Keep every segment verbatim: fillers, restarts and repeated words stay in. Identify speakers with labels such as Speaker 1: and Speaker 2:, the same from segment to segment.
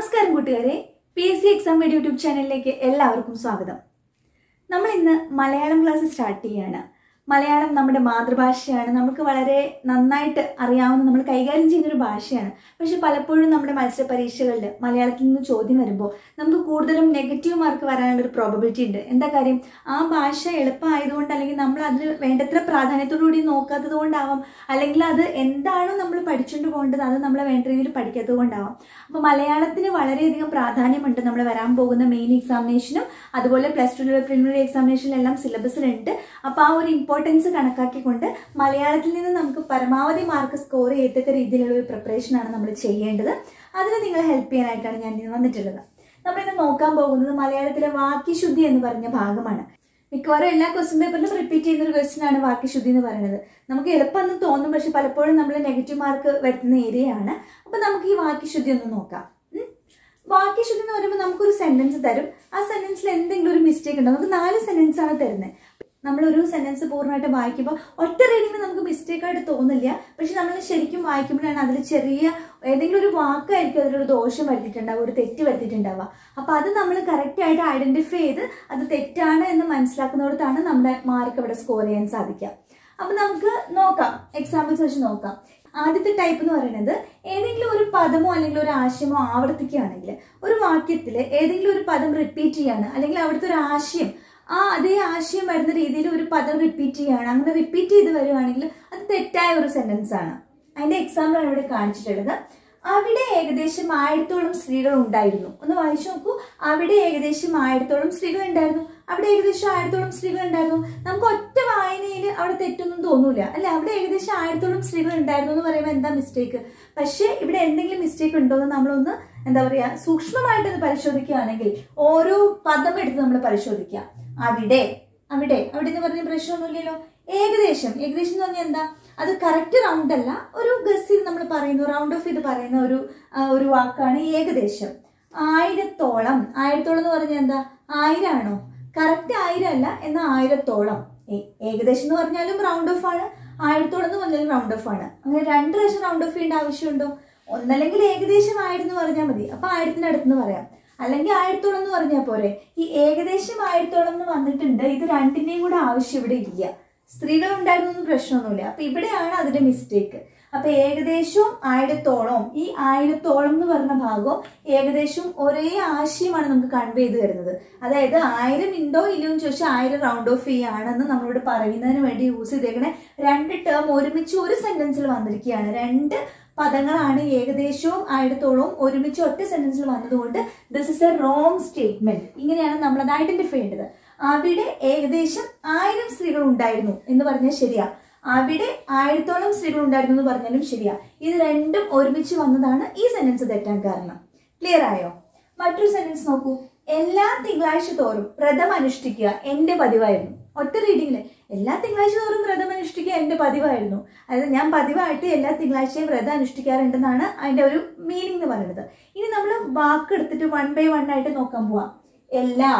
Speaker 1: നമസ്കാരം കൂട്ടുകാരെ, P S C exam video YouTube ചാനലിലേക്ക് എല്ലാവർക്കും സ്വാഗതം. നമ്മൾ ഇന്ന് മലയാളം ക്ലാസ് സ്റ്റാർട്ട് ചെയ്യാണ്. മലയാളം നമ്മുടെ മാതൃഭാഷയാണ്. നമുക്ക് വളരെ നന്നായിട്ട് അറിയാവുന്ന, നമ്മൾ കൈകാര്യം ചെയ്യുന്നൊരു ഭാഷയാണ്. പക്ഷെ പലപ്പോഴും നമ്മുടെ മത്സര പരീക്ഷകളിൽ മലയാളത്തിൽ നിന്ന് ചോദ്യം വരുമ്പോൾ നമുക്ക് കൂടുതലും നെഗറ്റീവ് മാർക്ക് വരാനുള്ളൊരു പ്രോബബിലിറ്റി ഉണ്ട്. എന്താ കാര്യം? ആ ഭാഷ എളുപ്പമായതുകൊണ്ട്, അല്ലെങ്കിൽ നമ്മൾ അതിന് വേണ്ടത്ര പ്രാധാന്യത്തോടുകൂടി നോക്കാത്തത് കൊണ്ടാവാം, അല്ലെങ്കിൽ അത് എന്താണോ നമ്മൾ പഠിച്ചുകൊണ്ട് പോകേണ്ടത് അത് നമ്മൾ വേണ്ട രീതിയിൽ പഠിക്കാത്തത് കൊണ്ടാവാം. അപ്പോൾ മലയാളത്തിന് വളരെയധികം പ്രാധാന്യമുണ്ട് നമ്മൾ വരാൻ പോകുന്ന മെയിൻ എക്സാമിനേഷനും അതുപോലെ പ്ലസ് ടു പ്രിലിമിനറി എക്സാമിനേഷനിലെല്ലാം സിലബസിലുണ്ട്. അപ്പോൾ ആ ഒരു ഇമ്പോർട്ടൻസ് കണക്കാക്കിക്കൊണ്ട് മലയാളത്തിൽ നിന്ന് നമുക്ക് പരമാവധി മാർക്ക് സ്കോർ ചെയ്യത്തക്ക രീതിയിലുള്ള ഒരു പ്രിപ്പറേഷനാണ് നമ്മൾ ചെയ്യേണ്ടത്. അതിന് നിങ്ങളെ ഹെൽപ്പ് ചെയ്യാനായിട്ടാണ് ഞാൻ ഇന്ന് വന്നിട്ടുള്ളത്. നമ്മളിന്ന് നോക്കാൻ പോകുന്നത് മലയാളത്തിലെ വാക്യശുദ്ധി എന്ന് പറഞ്ഞ ഭാഗമാണ്. മിക്കവാറും എല്ലാ ക്വസ്റ്റ്യൻ പേപ്പറിലും റിപ്പീറ്റ് ചെയ്യുന്ന ഒരു ക്വസ്റ്റ്യൻ ആണ് വാക്യശുദ്ധി എന്ന് പറയുന്നത്. നമുക്ക് എളുപ്പമെന്ന് തോന്നും, പക്ഷെ പലപ്പോഴും നമ്മൾ നെഗറ്റീവ് മാർക്ക് വരുത്തുന്ന ഏരിയയാണ്. അപ്പൊ നമുക്ക് ഈ വാക്യശുദ്ധി ഒന്ന് നോക്കാം. വാക്യശുദ്ധി എന്ന് പറയുമ്പോൾ നമുക്കൊരു സെന്റൻസ് തരും. ആ സെന്റൻസിൽ എന്തെങ്കിലും ഒരു മിസ്റ്റേക്ക് ഉണ്ടോ? നമുക്ക് നാല് സെന്റൻസ് ആണ് തരുന്നത്. നമ്മളൊരു സെന്റൻസ് പൂർണ്ണമായിട്ട് വായിക്കുമ്പോൾ ഒറ്റ റീഡിങ്ങിൽ നമുക്ക് മിസ്റ്റേക്ക് ആയിട്ട് തോന്നില്ല. പക്ഷെ നമ്മൾ ശരിക്കും വായിക്കുമ്പോഴാണ് അതിൽ ചെറിയ ഏതെങ്കിലും ഒരു വാക്കായിരിക്കും അതിലൊരു ദോഷം വരുത്തിയിട്ടുണ്ടാവുക, ഒരു തെറ്റ് വരുത്തിയിട്ടുണ്ടാവുക. അപ്പൊ അത് നമ്മൾ കറക്റ്റ് ആയിട്ട് ഐഡന്റിഫൈ ചെയ്ത് അത് തെറ്റാണ് എന്ന് മനസ്സിലാക്കുന്നിടത്താണ് നമ്മുടെ മാർക്ക് അവിടെ സ്കോർ ചെയ്യാൻ സാധിക്കുക. അപ്പൊ നമുക്ക് നോക്കാം, എക്സാമ്പിൾസ് വെച്ച് നോക്കാം. ആദ്യത്തെ ടൈപ്പ് എന്ന് പറയുന്നത് ഏതെങ്കിലും ഒരു പദമോ അല്ലെങ്കിൽ ഒരു ആശയമോ ആവർത്തിക്കുകയാണെങ്കിൽ, ഒരു വാക്യത്തിൽ ഏതെങ്കിലും ഒരു പദം റിപ്പീറ്റ് ചെയ്യാണ്, അല്ലെങ്കിൽ അവിടുത്തെ ഒരു ആശയം ആ അതേ ആശയം വരുന്ന രീതിയിൽ ഒരു പദം റിപ്പീറ്റ് ചെയ്യാണ്, അങ്ങനെ റിപ്പീറ്റ് ചെയ്ത് വരുവാണെങ്കിൽ അത് തെറ്റായ ഒരു സെന്റൻസ് ആണ്. അതിന്റെ എക്സാമ്പിൾ ആണ് ഇവിടെ കാണിച്ചിട്ടുള്ളത്. അവിടെ ഏകദേശം ആയിരത്തോളം സ്ത്രീകൾ ഉണ്ടായിരുന്നു. ഒന്ന് വായിച്ചു നോക്കൂ. അവിടെ ഏകദേശം ആയിരത്തോളം സ്ത്രീകൾ ഉണ്ടായിരുന്നു. അവിടെ ഏകദേശം ആയിരത്തോളം സ്ത്രീകൾ ഉണ്ടായിരുന്നു. നമുക്ക് ഒറ്റ വായനയിൽ അവിടെ തെറ്റൊന്നും തോന്നൂല അല്ലെ? അവിടെ ഏകദേശം ആയിരത്തോളം സ്ത്രീകൾ ഉണ്ടായിരുന്നു എന്ന് പറയുമ്പോൾ എന്താ മിസ്റ്റേക്ക്? പക്ഷെ ഇവിടെ എന്തെങ്കിലും മിസ്റ്റേക്ക് ഉണ്ടോ എന്ന് നമ്മളൊന്ന് എന്താ പറയാ സൂക്ഷ്മമായിട്ടൊന്ന് പരിശോധിക്കുകയാണെങ്കിൽ ഓരോ പദം എടുത്ത് നമ്മൾ പരിശോധിക്കുക. അവിടെ അവിടെ അവിടെ എന്ന് പറഞ്ഞ പ്രശ്നമൊന്നുമില്ലല്ലോ. ഏകദേശം ഏകദേശം എന്ന് പറഞ്ഞാൽ എന്താ? അത് കറക്റ്റ് റൗണ്ട് അല്ല, ഒരു ഗസ് ചെയ്ത് നമ്മൾ പറയുന്നു, റൗണ്ട് ഓഫ് ചെയ്ത് പറയുന്ന ഒരു ഒരു വാക്കാണ് ഏകദേശം. ആയിരത്തോളം ആയിരത്തോളം എന്ന് പറഞ്ഞാൽ എന്താ? ആയിരം ആണോ? കറക്റ്റ് ആയിരം അല്ല, എന്നാൽ ആയിരത്തോളം. ഏകദേശം എന്ന് പറഞ്ഞാലും റൗണ്ട് ഓഫ് ആണ്, ആയിരത്തോളം എന്ന് പറഞ്ഞാലും റൗണ്ട് ഓഫ് ആണ്. അങ്ങനെ രണ്ട് പ്രാവശ്യം റൗണ്ട് ഓഫ് ചെയ്യേണ്ട ആവശ്യമുണ്ടോ? ഒന്നല്ലെങ്കിൽ ഏകദേശം ആയിരം എന്ന് പറഞ്ഞാൽ മതി, അപ്പൊ ആയിരത്തിന്റെ അടുത്തെന്ന് പറയാം. അല്ലെങ്കിൽ ആയിരത്തോളം എന്ന് പറഞ്ഞാൽ പോരെ. ഈ ഏകദേശം ആയിരത്തോളം എന്ന് വന്നിട്ടുണ്ട്, ഇത് രണ്ടിന്റെയും കൂടെ ആവശ്യം ഇവിടെ ഇല്ല. സ്ത്രീകൾ ഉണ്ടായിരുന്നൊന്നും പ്രശ്നമൊന്നുമില്ല. അപ്പൊ ഇവിടെയാണ് അതിന്റെ മിസ്റ്റേക്ക്. അപ്പൊ ഏകദേശവും ആയിരത്തോളം, ഈ ആയിരത്തോളം എന്ന് പറഞ്ഞ ഭാഗവും ഏകദേശം ഒരേ ആശയമാണ് നമുക്ക് കൺവേ ചെയ്ത് തരുന്നത്. അതായത് ആയിരം ഉണ്ടോ ഇല്ലയോ എന്ന് ചോദിച്ചാൽ ആയിരം റൗണ്ട് ഓഫ് ചെയ്യാണെന്ന് നമ്മളോട് പറയുന്നതിന് വേണ്ടി യൂസ് ചെയ്തേക്കണേ രണ്ട് ടേം ഒരുമിച്ച് ഒരു സെന്റൻസിൽ വന്നിരിക്കുകയാണ്. രണ്ട് പദങ്ങളാണ് ഏകദേശവും ആയിരത്തോളവും ഒരുമിച്ച് ഒറ്റ സെന്റൻസിൽ വന്നതുകൊണ്ട് this is a wrong statement. ഇങ്ങനെയാണ് നമ്മൾ അത് ഐഡന്റിഫൈ ചെയ്യേണ്ടത്. അവിടെ ഏകദേശം ആയിരം സ്ത്രീകൾ ഉണ്ടായിരുന്നു എന്ന് പറഞ്ഞാൽ ശരിയാ, അവിടെ ആയിരത്തോളം സ്ത്രീകൾ ഉണ്ടായിരുന്നു എന്ന് പറഞ്ഞാലും ശരിയാ. ഇത് രണ്ടും ഒരുമിച്ച് വന്നതാണ് ഈ സെന്റൻസ് തെറ്റാൻ കാരണം. ക്ലിയർ ആയോ? മറ്റൊരു സെന്റൻസ് നോക്കൂ. എല്ലാ തിങ്കളാഴ്ച തോറും വ്രതം അനുഷ്ഠിക്കുക എന്റെ പതിവായിരുന്നു. ഒറ്റ റീഡിങ്ങില് എല്ലാ തിങ്കളാഴ്ച തോറും വ്രതം അനുഷ്ഠിക്കുക എന്റെ പതിവായിരുന്നു. അതായത് ഞാൻ പതിവായിട്ട് എല്ലാ തിങ്കളാഴ്ചയും വ്രതം അനുഷ്ഠിക്കാറുണ്ടെന്നാണ് അതിന്റെ ഒരു മീനിങ് എന്ന് പറയുന്നത്. ഇനി നമ്മൾ വാക്ക് എടുത്തിട്ട് വൺ ബൈ വൺ ആയിട്ട് നോക്കാൻ പോവാം. എല്ലാ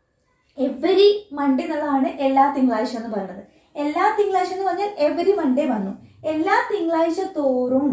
Speaker 1: എവരി മൺഡേ എന്നുള്ളതാണ് എല്ലാ തിങ്കളാഴ്ച എന്ന് പറയുന്നത്. എല്ലാ തിങ്കളാഴ്ച എന്ന് പറഞ്ഞാൽ എവരി മൺഡേ വന്നു. എല്ലാ തിങ്കളാഴ്ച തോറും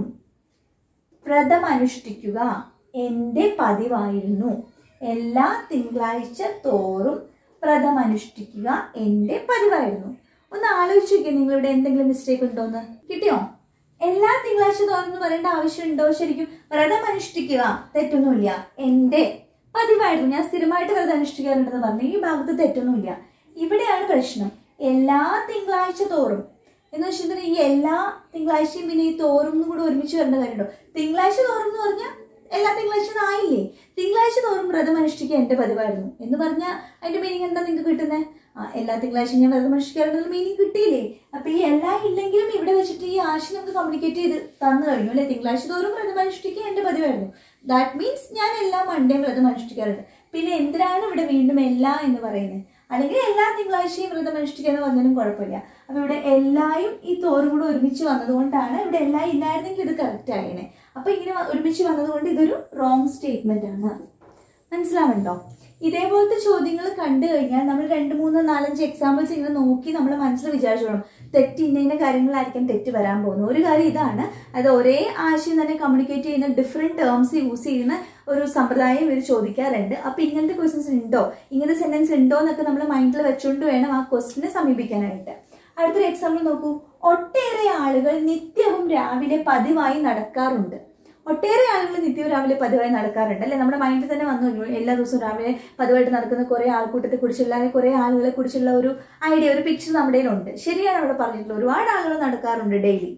Speaker 1: വ്രതം അനുഷ്ഠിക്കുക എന്റെ പതിവായിരുന്നു. എല്ലാ തിങ്കളാഴ്ച തോറും വ്രതം അനുഷ്ഠിക്കുക എന്റെ പതിവായിരുന്നു. ഒന്ന് ആലോചിച്ച് നോക്കിയാൽ നിങ്ങളിവിടെ എന്തെങ്കിലും മിസ്റ്റേക്ക് ഉണ്ടോന്ന്. കിട്ടിയോ? എല്ലാ തിങ്കളാഴ്ച തോറും എന്ന് പറയേണ്ട ആവശ്യമുണ്ടോ? ശരിക്കും വ്രതം അനുഷ്ഠിക്കുക തെറ്റൊന്നുമില്ല, എന്റെ പതിവായിരുന്നു, ഞാൻ സ്ഥിരമായിട്ട് വ്രതം അനുഷ്ഠിക്കാറുണ്ടെന്ന് പറഞ്ഞു. ഈ ഭാഗത്ത് തെറ്റൊന്നുമില്ല. ഇവിടെയാണ് പ്രശ്നം. എല്ലാ തിങ്കളാഴ്ച തോറും എന്ന് വെച്ചിട്ടുണ്ടെങ്കിൽ ഈ എല്ലാ തിങ്കളാഴ്ചയും പിന്നെ ഈ തോറും കൂടെ ഒരുമിച്ച് വരേണ്ട കാര്യമുണ്ടോ? തിങ്കളാഴ്ച തോറും എന്ന് പറഞ്ഞാൽ എല്ലാ തിങ്കളാഴ്ച ആയില്ലേ? തിങ്കളാഴ്ച തോറും വ്രതം അനുഷ്ഠിക്കുക എന്റെ പതിവായിരുന്നു എന്ന് പറഞ്ഞാൽ അതിന്റെ മീനിങ് എന്താ നിങ്ങൾക്ക് കിട്ടുന്നത്? ആ എല്ലാ തിങ്കളാഴ്ചയും ഞാൻ വ്രതം അനുഷ്ഠിക്കാറുണ്ടെന്ന് മീനിങ് കിട്ടിയില്ലേ? അപ്പൊ ഈ എല്ലാ ഇല്ലെങ്കിലും ഇവിടെ വെച്ചിട്ട് ഈ ആശയം നമുക്ക് കമ്മ്യൂണിക്കേറ്റ് ചെയ്ത് തന്നു കഴിഞ്ഞു അല്ലെ? തിങ്കളാഴ്ച തോറും വ്രതം അനുഷ്ഠിക്കുക എന്റെ പതിവായിരുന്നു. ദാറ്റ് മീൻസ് ഞാൻ എല്ലാ മൺഡേയും വ്രതം അനുഷ്ഠിക്കാറുണ്ട്. പിന്നെ എന്തിനാണ് ഇവിടെ വീണ്ടും എല്ലാ എന്ന് പറയുന്നത്? അല്ലെങ്കിൽ എല്ലാ തിങ്കളാഴ്ചയും വ്രതം അനുഷ്ഠിക്കുക എന്ന് പറഞ്ഞാലും കുഴപ്പമില്ല. അപ്പൊ ഇവിടെ എല്ലായും ഈ തോറും കൂടെ ഒരുമിച്ച് വന്നതുകൊണ്ടാണ്. ഇവിടെ എല്ലാ ഇല്ലായിരുന്നെങ്കിൽ ഇത് കറക്റ്റ് ആയേനെ. അപ്പൊ ഇങ്ങനെ ഒരുമിച്ച് വന്നതുകൊണ്ട് ഇതൊരു റോങ് സ്റ്റേറ്റ്മെന്റ് ആണ്. മനസ്സിലാവുന്നുണ്ടോ? ഇതേപോലത്തെ ചോദ്യങ്ങൾ കണ്ടു കഴിഞ്ഞാൽ നമ്മൾ രണ്ട് മൂന്ന് നാലഞ്ച് എക്സാമ്പിൾസ് ഇങ്ങനെ നോക്കി നമ്മൾ മനസ്സിൽ വിചാരിച്ചോളണം തെറ്റ് ഇന്ന ഇന്ന കാര്യങ്ങളായിരിക്കും തെറ്റ് വരാൻ പോകുന്നത്. ഒരു കാര്യം ഇതാണ്, അത് ഒരേ ആശയം തന്നെ കമ്മ്യൂണിക്കേറ്റ് ചെയ്യുന്ന ഡിഫറെന്റ് ടേംസ് യൂസ് ചെയ്യുന്ന ഒരു സമ്പ്രദായം ഇവർ ചോദിക്കാറുണ്ട്. അപ്പൊ ഇങ്ങനത്തെ ക്വസ്റ്റ്യൻസ് ഉണ്ടോ, ഇങ്ങനത്തെ സെന്റൻസ് ഉണ്ടോ എന്നൊക്കെ നമ്മൾ മൈൻഡിൽ വെച്ചുകൊണ്ട് വേണം ആ ക്വസ്റ്റ്യനെ സമീപിക്കാനായിട്ട്. അടുത്തൊരു എക്സാമ്പിൾ നോക്കൂ. ഒട്ടേറെ ആളുകൾ നിത്യവും രാവിലെ പതിവായി നടക്കാറുണ്ട്. ഒട്ടേറെ ആളുകൾ നിത്യവും രാവിലെ പതിവായി നടക്കാറുണ്ട് അല്ലെ, നമ്മുടെ മൈൻഡിൽ തന്നെ വന്നു കഴിഞ്ഞു. എല്ലാ ദിവസവും രാവിലെ പതിവായിട്ട് നടക്കുന്ന കുറെ ആൾക്കൂട്ടത്തെ കുറിച്ചുള്ള അല്ലെങ്കിൽ കുറെ ആളുകളെ കുറിച്ചുള്ള ഒരു ഐഡിയ, ഒരു പിക്ചർ നമ്മുടെ കയ്യിലുണ്ട്. ശരിയാണ് അവിടെ പറഞ്ഞിട്ടുള്ളത്, ഒരുപാട് ആളുകൾ നടക്കാറുണ്ട് ഡെയിലി.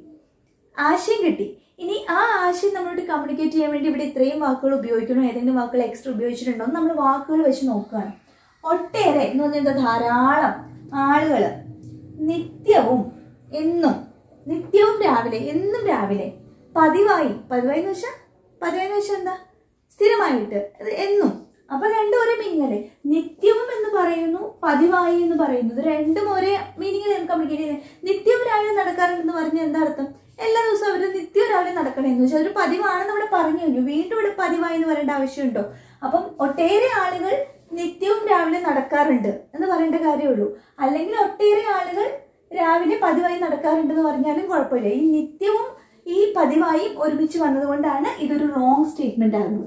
Speaker 1: ആശയം കിട്ടി. ഇനി ആ ആശയം നമ്മളോട് കമ്മ്യൂണിക്കേറ്റ് ചെയ്യാൻ വേണ്ടി ഇവിടെ ഇത്രയും വാക്കുകൾ ഉപയോഗിക്കണോ, ഏതെങ്കിലും വാക്കുകൾ എക്സ്ട്രാ ഉപയോഗിച്ചിട്ടുണ്ടോ എന്ന് നമ്മൾ വാക്കുകൾ വെച്ച് നോക്കുകയാണ്. ഒട്ടേറെ എന്ന് പറഞ്ഞാൽ എന്താ, ധാരാളം ആളുകൾ, നിത്യവും, എന്നും, നിത്യവും രാവിലെ, എന്നും രാവിലെ, പതിവായി, പതിവായി എന്ന് വെച്ചാൽ പതിവായി എന്ന് വെച്ചാൽ എന്താ, സ്ഥിരമായിട്ട്, എന്നും. അപ്പൊ രണ്ടും ഒരേ മീനിങ് അല്ലേ. നിത്യവും എന്ന് പറയുന്നു, പതിവായി എന്ന് പറയുന്നത് രണ്ടും ഒരേ മീനിങ്ങിൽ കമ്മ്യൂണിക്കേറ്റ് ചെയ്യുന്നത്. നിത്യവും രാവിലെ നടക്കാറുണ്ടെന്ന് പറഞ്ഞാൽ എന്താ അർത്ഥം, എല്ലാ ദിവസവും അവർ നിത്യവും രാവിലെ നടക്കണമെന്ന് വെച്ചാൽ ഒരു പതിവാണെന്ന് ഇവിടെ പറഞ്ഞു കഴിഞ്ഞു. വീണ്ടും ഇവിടെ പതിവായി എന്ന് പറയേണ്ട ആവശ്യമുണ്ടോ? അപ്പം ഒട്ടേറെ ആളുകൾ നിത്യവും രാവിലെ നടക്കാറുണ്ട് എന്ന് പറയേണ്ട കാര്യമുള്ളൂ. അല്ലെങ്കിൽ ഒട്ടേറെ ആളുകൾ രാവിലെ പതിവായി നടക്കാറുണ്ടെന്ന് പറഞ്ഞാലും കുഴപ്പമില്ല. ഈ നിത്യവും ഈ പതിവായും ഒരുമിച്ച് വന്നതുകൊണ്ടാണ് ഇതൊരു റോങ് സ്റ്റേറ്റ്മെന്റ് ആകുന്നത്.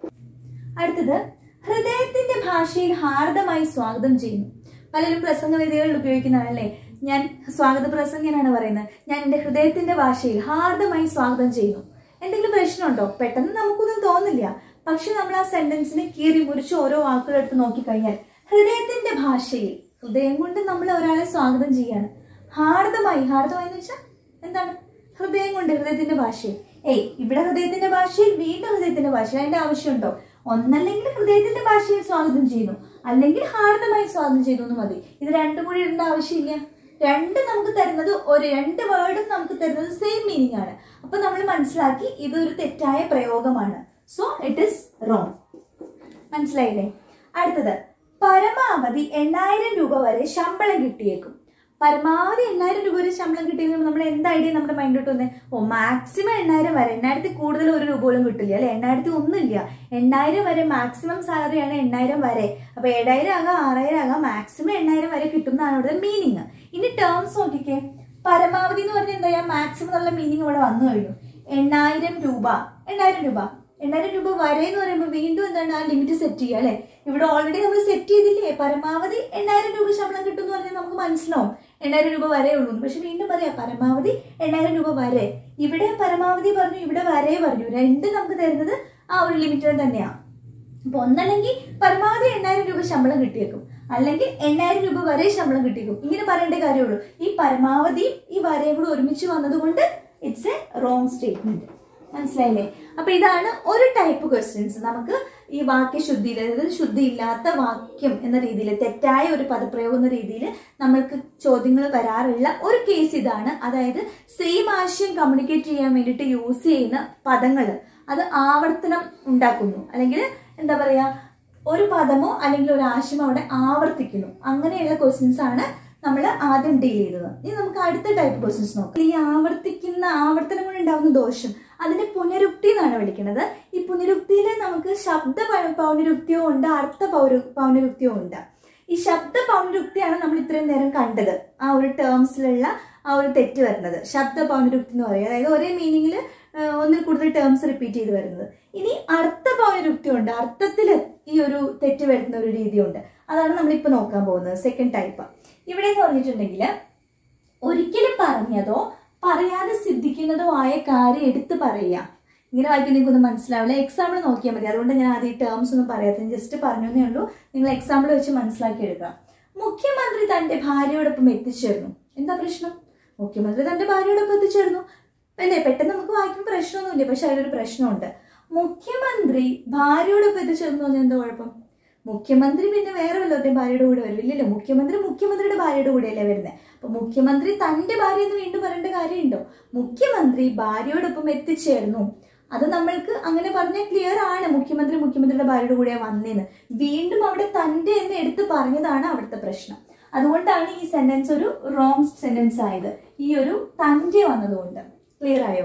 Speaker 1: അടുത്തത്, ഹൃദയത്തിന്റെ ഭാഷയിൽ ഹാർദമായി സ്വാഗതം ചെയ്യുന്നു. പലരും പ്രസംഗവേദികളിൽ ഉപയോഗിക്കുന്നതാണല്ലേ. ഞാൻ സ്വാഗത പ്രസംഗനാണ് പറയുന്നത്. ഞാൻ എൻ്റെ ഹൃദയത്തിന്റെ ഭാഷയിൽ ഹാർദമായി സ്വാഗതം ചെയ്യുന്നു. എന്തെങ്കിലും പ്രശ്നമുണ്ടോ? പെട്ടെന്ന് നമുക്കൊന്നും തോന്നില്ല. പക്ഷെ നമ്മൾ ആ സെന്റൻസിനെ കീറി മുറിച്ച് ഓരോ വാക്കുകൾ എടുത്ത് നോക്കിക്കഴിഞ്ഞാൽ ഹൃദയത്തിന്റെ ഭാഷയിൽ, ഹൃദയം കൊണ്ട് നമ്മൾ ഒരാളെ സ്വാഗതം ചെയ്യാണ്. ഹാർദമായി, ഹാർദമായി എന്ന് വെച്ചാൽ എന്താണ്, ഹൃദയം കൊണ്ട്, ഹൃദയത്തിന്റെ ഭാഷയിൽ. ഏയ് ഇവിടെ ഹൃദയത്തിന്റെ ഭാഷയിൽ, വീണ്ടും ഹൃദയത്തിന്റെ ഭാഷയിൽ, അതിന്റെ ആവശ്യമുണ്ടോ? ഒന്നല്ലെങ്കിൽ ഹൃദയത്തിന്റെ ഭാഷയിൽ സ്വാഗതം ചെയ്യുന്നു, അല്ലെങ്കിൽ ഹാർദമായി സ്വാഗതം ചെയ്തു എന്ന് മതി. ഇത് രണ്ടും കൂടി ഇടേണ്ട ആവശ്യമില്ല. രണ്ടും നമുക്ക് തരുന്നത്, ഒരു രണ്ട് വേർഡും നമുക്ക് തരുന്നത് സെയിം മീനിങ് ആണ്. അപ്പൊ നമ്മൾ മനസ്സിലാക്കി ഇതൊരു തെറ്റായ പ്രയോഗമാണ്. So it is wrong. മനസ്സിലായില്ലേ? അടുത്തത്, പരമാവധി എണ്ണായിരം രൂപ വരെ ശമ്പളം കിട്ടിയേക്കും. പരമാവധി എണ്ണായിരം രൂപ വരെ ശമ്പളം കിട്ടിയെങ്കിൽ നമ്മൾ എന്ത് ഐഡിയ നമ്മുടെ മൈൻഡിലോട്ട് വന്നേ? ഓ, മാക്സിമം എണ്ണായിരം വരെ, എണ്ണായിരത്തി കൂടുതൽ ഒരു രൂപ പോലും കിട്ടില്ല അല്ലെ, എണ്ണായിരത്തി ഒന്നുമില്ല, എണ്ണായിരം വരെ മാക്സിമം സാലറിയാണ് എണ്ണായിരം വരെ. അപ്പൊ ഏഴായിരം ആകാം, ആറായിരം ആകാം, മാക്സിമം എണ്ണായിരം വരെ കിട്ടുന്നതാണ് ഇവിടെ മീനിങ്. ഇനി ടേംസ് നോക്കിക്കേ. പരമാവധി എന്ന് പറഞ്ഞാൽ എന്താ, മാക്സിമം എന്നുള്ള മീനിങ് ഇവിടെ വന്നു കഴിഞ്ഞു. എണ്ണായിരം രൂപ, എണ്ണായിരം രൂപ എണ്ണായിരം രൂപ വരെ എന്ന് പറയുമ്പോൾ വീണ്ടും എന്താണ്, ആ ലിമിറ്റ് സെറ്റ് ചെയ്യുക അല്ലെ. ഇവിടെ ഓൾറെഡി നമ്മൾ സെറ്റ് ചെയ്തില്ലേ, പരമാവധി എണ്ണായിരം രൂപ ശമ്പളം കിട്ടും എന്ന് പറഞ്ഞാൽ നമുക്ക് മനസ്സിലാവും എണ്ണായിരം രൂപ വരെ ഉള്ളൂ. പക്ഷെ വീണ്ടും പറയാം, പരമാവധി എണ്ണായിരം രൂപ വരെ. ഇവിടെ പരമാവധി പറഞ്ഞു, ഇവിടെ വരെ പറഞ്ഞു. രണ്ടും നമുക്ക് തരുന്നത് ആ ഒരു ലിമിറ്റ് തന്നെയാണ്. അപ്പൊ ഒന്നല്ലെങ്കിൽ പരമാവധി എണ്ണായിരം രൂപ ശമ്പളം കിട്ടിയേക്കും, അല്ലെങ്കിൽ എണ്ണായിരം രൂപ വരെ ശമ്പളം കിട്ടിയേക്കും. ഇങ്ങനെ പറയേണ്ട കാര്യമുള്ളൂ. ഈ പരമാവധി ഈ വരെയും കൂടെ ഒരുമിച്ച് വന്നത് കൊണ്ട് ഇറ്റ്സ് എ റോങ് സ്റ്റേറ്റ്മെന്റ്. മനസ്സിലായില്ലേ? അപ്പൊ ഇതാണ് ഒരു ടൈപ്പ് ക്വസ്റ്റ്യൻസ്. നമുക്ക് ഈ വാക്യശുദ്ധിയിൽ, അതായത് ശുദ്ധിയില്ലാത്ത വാക്യം എന്ന രീതിയിൽ, തെറ്റായ ഒരു പദപ്രയോഗം എന്ന രീതിയിൽ നമ്മൾക്ക് ചോദ്യങ്ങൾ വരാറുള്ള ഒരു കേസ് ഇതാണ്. അതായത് സെയിം ആശയം കമ്മ്യൂണിക്കേറ്റ് ചെയ്യാൻ വേണ്ടിയിട്ട് യൂസ് ചെയ്യുന്ന പദങ്ങൾ അത് ആവർത്തനം ഉണ്ടാക്കുന്നു, അല്ലെങ്കിൽ എന്താ പറയാ, ഒരു പദമോ അല്ലെങ്കിൽ ഒരു ആശയമോ അവിടെ ആവർത്തിക്കുന്നു. അങ്ങനെയുള്ള ക്വസ്റ്റ്യൻസ് ആണ് നമ്മൾ ആദ്യം ഡീൽ ചെയ്തത്. ഇനി നമുക്ക് അടുത്ത ടൈപ്പ് ക്വസ്റ്റ്യൻസ് നോക്കാം. ഈ ആവർത്തിക്കുന്ന ആവർത്തനം കൊണ്ട് ഉണ്ടാകുന്ന ദോഷം, അതിനെ പുനരുക്തി എന്നാണ് വിളിക്കുന്നത്. ഈ പുനരുക്തിയിൽ നമുക്ക് ശബ്ദ പൗനരുക്തിയോ ഉണ്ട്, അർത്ഥ പൗര പൗനരുക്തിയോ ഉണ്ട്. ഈ ശബ്ദ പൗനരുക്തിയാണ് നമ്മൾ ഇത്രയും നേരം കണ്ടത്. ആ ഒരു ടേംസിലുള്ള ആ ഒരു തെറ്റ് വരുന്നത് ശബ്ദ പൗനരുക്തി എന്ന് പറയുന്നത്. അതായത് ഒരേ മീനിങ്ങിൽ ഒന്നിൽ കൂടുതൽ ടേംസ് റിപ്പീറ്റ് ചെയ്ത് വരുന്നത്. ഇനി അർത്ഥ പൗനരുക്തി ഉണ്ട്, അർത്ഥത്തിൽ ഈ ഒരു തെറ്റ് വരുന്ന ഒരു രീതിയുണ്ട്. അതാണ് നമ്മളിപ്പോ നോക്കാൻ പോകുന്നത്, സെക്കൻഡ് ടൈപ്പ്. ഇവിടെ എന്ന് പറഞ്ഞിട്ടുണ്ടെങ്കിൽ ഒരിക്കലും പറഞ്ഞതോ പറയാതെ സിദ്ധിക്കുന്നതോ ആയ കാര്യം എടുത്ത് പറയുക. ഇങ്ങനെ വായിക്കാൻ നിങ്ങൾക്കൊന്നും മനസ്സിലാവില്ല. എക്സാമ്പിൾ നോക്കിയാൽ മതി. അതുകൊണ്ട് ഞാൻ ആദ്യം ഈ ടേംസ് ഒന്നും പറയാത്ത, ജസ്റ്റ് പറഞ്ഞേ ഉള്ളൂ. നിങ്ങൾ എക്സാമ്പിൾ വെച്ച് മനസ്സിലാക്കി എടുക്കുക. മുഖ്യമന്ത്രി തന്റെ ഭാര്യയോടൊപ്പം എത്തിച്ചേർന്നു. എന്താ പ്രശ്നം? മുഖ്യമന്ത്രി തന്റെ ഭാര്യയോടൊപ്പം എത്തിച്ചേർന്നു അല്ലേ? പെട്ടെന്ന് നമുക്ക് വായിക്കുമ്പോൾ പ്രശ്നമൊന്നുമില്ല. പക്ഷെ അതിലൊരു പ്രശ്നമുണ്ട്. മുഖ്യമന്ത്രി ഭാര്യയോടൊപ്പം എത്തിച്ചേർന്നു പറഞ്ഞാൽ എന്താ കുഴപ്പം? മുഖ്യമന്ത്രി പിന്നെ വേറെ വല്ലവരുടെയും ഭാര്യയുടെ കൂടെ വരില്ലല്ലോ. മുഖ്യമന്ത്രി മുഖ്യമന്ത്രിയുടെ ഭാര്യയുടെ കൂടെയല്ലേ വരുന്നത്. അപ്പൊ മുഖ്യമന്ത്രി തന്റെ ഭാര്യ എന്ന് വീണ്ടും പറയേണ്ട കാര്യമുണ്ടോ? മുഖ്യമന്ത്രി ഭാര്യയോടൊപ്പം എത്തിച്ചേർന്നു. അത് നമ്മൾക്ക് അങ്ങനെ പറഞ്ഞാൽ ക്ലിയർ ആണ്. മുഖ്യമന്ത്രി മുഖ്യമന്ത്രിയുടെ ഭാര്യയുടെ കൂടെ വന്നേന്ന്. വീണ്ടും അവിടെ തന്റെ എന്ന് എടുത്ത് പറഞ്ഞതാണ് അവിടുത്തെ പ്രശ്നം. അതുകൊണ്ടാണ് ഈ സെന്റൻസ് ഒരു റോങ് സെന്റൻസ് ആയത്, ഈ ഒരു തന്റെ വന്നതുകൊണ്ട്. ക്ലിയർ ആയോ?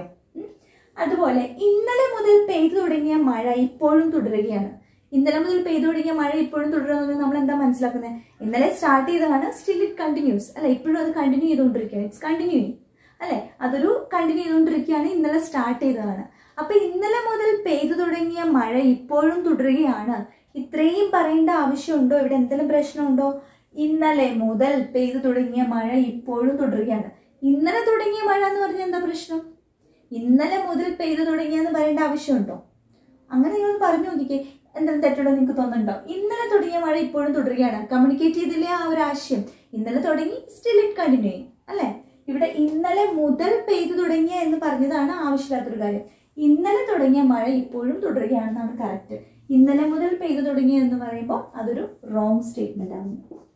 Speaker 1: അതുപോലെ ഇന്നലെ മുതൽ പെയ്തു തുടങ്ങിയ മഴ ഇപ്പോഴും തുടരുകയാണ്. ഇന്നലെ മുതൽ പെയ്തു തുടങ്ങിയ മഴ ഇപ്പോഴും തുടരുന്നത് നമ്മൾ എന്താ മനസ്സിലാക്കുന്നത്? ഇന്നലെ സ്റ്റാർട്ട് ചെയ്തതാണ്, സ്റ്റിൽ ഇറ്റ് കണ്ടിന്യൂസ് അല്ലെ. ഇപ്പോഴും അത് കണ്ടിന്യൂ ചെയ്തുകൊണ്ടിരിക്കുകയാണ്. ഇറ്റ്സ് കണ്ടിന്യൂയിങ് അല്ലെ. അതൊരു കണ്ടിന്യൂ ചെയ്തുകൊണ്ടിരിക്കുകയാണ്. ഇന്നലെ സ്റ്റാർട്ട് ചെയ്തതാണ്. അപ്പൊ ഇന്നലെ മുതൽ പെയ്തു തുടങ്ങിയ മഴ ഇപ്പോഴും തുടരുകയാണ്. ഇത്രയും പറയേണ്ട ആവശ്യമുണ്ടോ? ഇവിടെ എന്തെങ്കിലും പ്രശ്നമുണ്ടോ? ഇന്നലെ മുതൽ പെയ്തു തുടങ്ങിയ മഴ ഇപ്പോഴും തുടരുകയാണ്. ഇന്നലെ തുടങ്ങിയ മഴ എന്ന് പറഞ്ഞാൽ എന്താ പ്രശ്നം? ഇന്നലെ മുതൽ പെയ്തു തുടങ്ങിയെന്ന് പറയേണ്ട ആവശ്യമുണ്ടോ? അങ്ങനെ നിങ്ങളൊന്ന് പറഞ്ഞു നോക്കിക്കേ, എന്തെങ്കിലും തെറ്റുണ്ടോ നിങ്ങൾക്ക് തോന്നുന്നുണ്ടോ? ഇന്നലെ തുടങ്ങിയ മഴ ഇപ്പോഴും തുടരുകയാണ്. കമ്മ്യൂണിക്കേറ്റ് ചെയ്തില്ലേ ആ ഒരു ആശയം? ഇന്നലെ തുടങ്ങി, സ്റ്റിൽ ഇറ്റ് കണ്ടിന്യൂ ചെയ്യും അല്ലെ? ഇവിടെ ഇന്നലെ മുതൽ പെയ്തു തുടങ്ങിയ എന്ന് പറഞ്ഞതാണ് ആവശ്യമില്ലാത്തൊരു കാര്യം. ഇന്നലെ തുടങ്ങിയ മഴ ഇപ്പോഴും തുടരുകയാണെന്നാണ് കറക്റ്റ്. ഇന്നലെ മുതൽ പെയ്തു തുടങ്ങിയ എന്ന് പറയുമ്പോൾ അതൊരു റോങ് സ്റ്റേറ്റ്മെന്റ് ആണ്.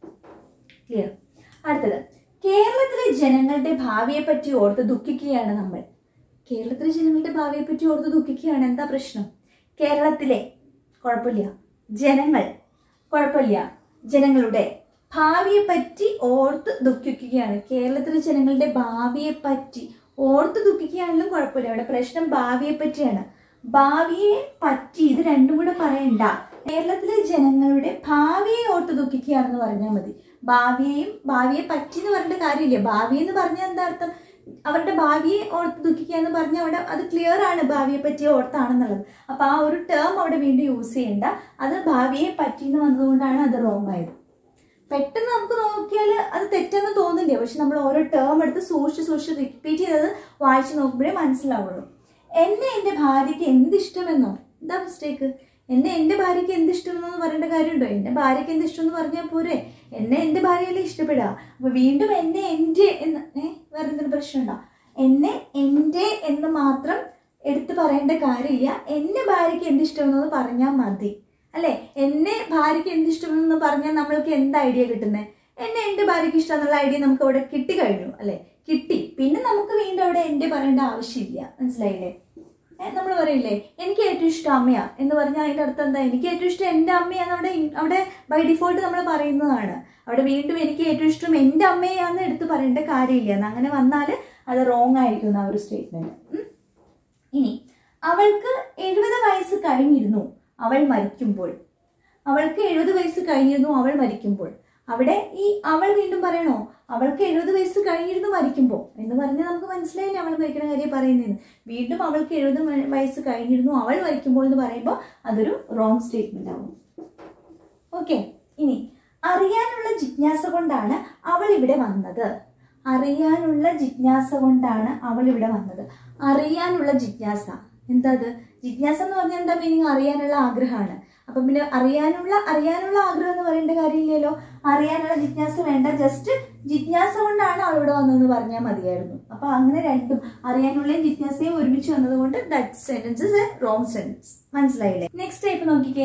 Speaker 1: ക്ലിയർ? അടുത്തത്, കേരളത്തിലെ ജനങ്ങളുടെ ഭാവിയെ പറ്റി ഓർത്ത് ദുഃഖിക്കുകയാണ് നമ്മൾ. കേരളത്തിലെ ജനങ്ങളുടെ ഭാവിയെ പറ്റി ഓർത്ത് ദുഃഖിക്കുകയാണ്. എന്താ പ്രശ്നം? കേരളത്തിലെ കുഴപ്പമില്ല, ജനങ്ങൾ കുഴപ്പമില്ല, ജനങ്ങളുടെ ഭാവിയെ പറ്റി ഓർത്ത് ദുഃഖിക്കുകയാണ്. കേരളത്തിലെ ജനങ്ങളുടെ ഭാവിയെ പറ്റി ഓർത്ത് ദുഃഖിക്കുകയാണെങ്കിലും കുഴപ്പമില്ല. ഇവിടെ പ്രശ്നം ഭാവിയെ പറ്റിയാണ്. ഭാവിയെ പറ്റി ഇത് രണ്ടും കൂടെ പറയണ്ട. കേരളത്തിലെ ജനങ്ങളുടെ ഭാവിയെ ഓർത്ത് ദുഃഖിക്കുകയാണെന്ന് പറഞ്ഞാൽ മതി. ഭാവിയെയും ഭാവിയെ പറ്റി എന്ന് പറഞ്ഞിട്ട് കാര്യമില്ല. ഭാവി എന്ന് പറഞ്ഞാൽ എന്താ അർത്ഥം? അവരുടെ ഭാവിയെ ഓർത്ത് ദുഃഖിക്കുക എന്ന് പറഞ്ഞാൽ അവിടെ അത് ക്ലിയർ ആണ്, ഭാവിയെ പറ്റി ഓർത്താണെന്നുള്ളത്. അപ്പൊ ആ ഒരു ടേം അവിടെ വീണ്ടും യൂസ് ചെയ്യണ്ട. അത് ഭാവിയെ പറ്റി എന്ന് വന്നതുകൊണ്ടാണ് അത് റോങ് ആയത്. പെട്ടെന്ന് നമുക്ക് നോക്കിയാൽ അത് തെറ്റെന്ന് തോന്നില്ല, പക്ഷെ നമ്മൾ ഓരോ ടേം എടുത്ത് സൂക്ഷിച്ച് സൂക്ഷിച്ച് റിപ്പീറ്റ് ചെയ്തത് വായിച്ച് നോക്കുമ്പോഴേ മനസ്സിലാവുള്ളൂ. എന്നെ എൻ്റെ ഭാര്യയ്ക്ക് എന്തിഷ്ടമെന്നോ? എന്താ മിസ്റ്റേക്ക്? എന്നെ എൻ്റെ ഭാര്യയ്ക്ക് എന്തിഷ്ടമെന്നോ പറയേണ്ട കാര്യമുണ്ടോ? എൻ്റെ ഭാര്യയ്ക്ക് എന്തിഷ്ടം എന്ന് പറഞ്ഞാൽ പോരെ? എന്നെ എൻ്റെ ഭാര്യയല്ലേ ഇഷ്ടപ്പെടുക. അപ്പൊ വീണ്ടും എന്നെ എൻ്റെ എന്ന് ഏഹ് വേറെ എന്തെങ്കിലും പ്രശ്നമുണ്ടോ? എന്നെ എൻ്റെ എന്ന് മാത്രം എടുത്ത് പറയേണ്ട കാര്യമില്ല. എൻ്റെ ഭാര്യയ്ക്ക് എന്തിഷ്ടമെന്ന് പറഞ്ഞാൽ മതി അല്ലെ? എന്നെ ഭാര്യയ്ക്ക് എന്തിഷ്ടമെന്ന് പറഞ്ഞാൽ നമ്മൾക്ക് എന്ത് ഐഡിയ കിട്ടുന്നത്? എന്നെ എൻ്റെ ഭാര്യയ്ക്ക് ഇഷ്ടം എന്നുള്ള ഐഡിയ നമുക്ക് അവിടെ കിട്ടി കഴിഞ്ഞു അല്ലെ? കിട്ടി. പിന്നെ നമുക്ക് വീണ്ടും അവിടെ എൻ്റെ പറയേണ്ട ആവശ്യമില്ല. മനസ്സിലായില്ലേ? നമ്മൾ പറയില്ലേ എനിക്ക് ഏറ്റവും ഇഷ്ടം അമ്മയാ എന്ന് പറഞ്ഞാൽ അതിൻ്റെ അർത്ഥം എന്താ? എനിക്ക് ഏറ്റവും ഇഷ്ടം എൻ്റെ അമ്മയാന്ന് അവിടെ അവിടെ ബൈ ഡിഫോൾട്ട് നമ്മൾ പറയുന്നതാണ്. അവിടെ വീണ്ടും എനിക്ക് ഏറ്റവും ഇഷ്ടം എൻ്റെ അമ്മയാന്ന് എടുത്ത് പറയേണ്ട കാര്യമില്ല. എന്ന് അങ്ങനെ വന്നാൽ അത് റോങ് ആയിരിക്കും ആ ഒരു സ്റ്റേറ്റ്മെന്റ്. ഇനി അവൾക്ക് എഴുപത് വയസ്സ് കഴിഞ്ഞിരുന്നു അവൾ മരിക്കുമ്പോൾ. അവൾക്ക് എഴുപത് വയസ്സ് കഴിഞ്ഞിരുന്നു അവൾ മരിക്കുമ്പോൾ. അവിടെ ഈ അവൾ വീണ്ടും പറയണോ? അവൾക്ക് എഴുപത് വയസ്സ് കഴിഞ്ഞിരുന്നു മരിക്കുമ്പോൾ എന്ന് പറഞ്ഞാൽ നമുക്ക് മനസ്സിലായില്ലേ അവൾ മരിക്കുന്ന കാര്യം പറയുന്നതെന്ന്. വീണ്ടും അവൾക്ക് എഴുപത് വയസ്സ് കഴിഞ്ഞിരുന്നു അവൾ മരിക്കുമ്പോൾ എന്ന് പറയുമ്പോൾ അതൊരു റോങ് സ്റ്റേറ്റ്മെന്റ് ആവും. ഓക്കെ. ഇനി അറിയാനുള്ള ജിജ്ഞാസ കൊണ്ടാണ് അവൾ ഇവിടെ വന്നത്. അറിയാനുള്ള ജിജ്ഞാസ കൊണ്ടാണ് അവൾ ഇവിടെ വന്നത്. അറിയാനുള്ള ജിജ്ഞാസ എന്താ? അത് ജിജ്ഞാസ എന്ന് പറഞ്ഞാൽ എന്താ മീനിങ്? അറിയാനുള്ള ആഗ്രഹമാണ്. അപ്പൊ പിന്നെ അറിയാനുള്ള അറിയാനുള്ള ആഗ്രഹം എന്ന് പറയേണ്ട കാര്യമില്ലല്ലോ. അറിയാനുള്ള ജിജ്ഞാസ വേണ്ട, ജസ്റ്റ് ജിജ്ഞാസ കൊണ്ടാണ് അവൾ ഇവിടെ വന്നതെന്ന് പറഞ്ഞാൽ മതിയായിരുന്നു. അപ്പൊ അങ്ങനെ രണ്ടും അറിയാനുള്ളയും ജിജ്ഞാസയും ഒരുമിച്ച് വന്നത് കൊണ്ട് that sentence is a wrong sentence. മനസ്സിലായില്ലേ? നെക്സ്റ്റ് ടൈപ്പ് നോക്കിക്കേ.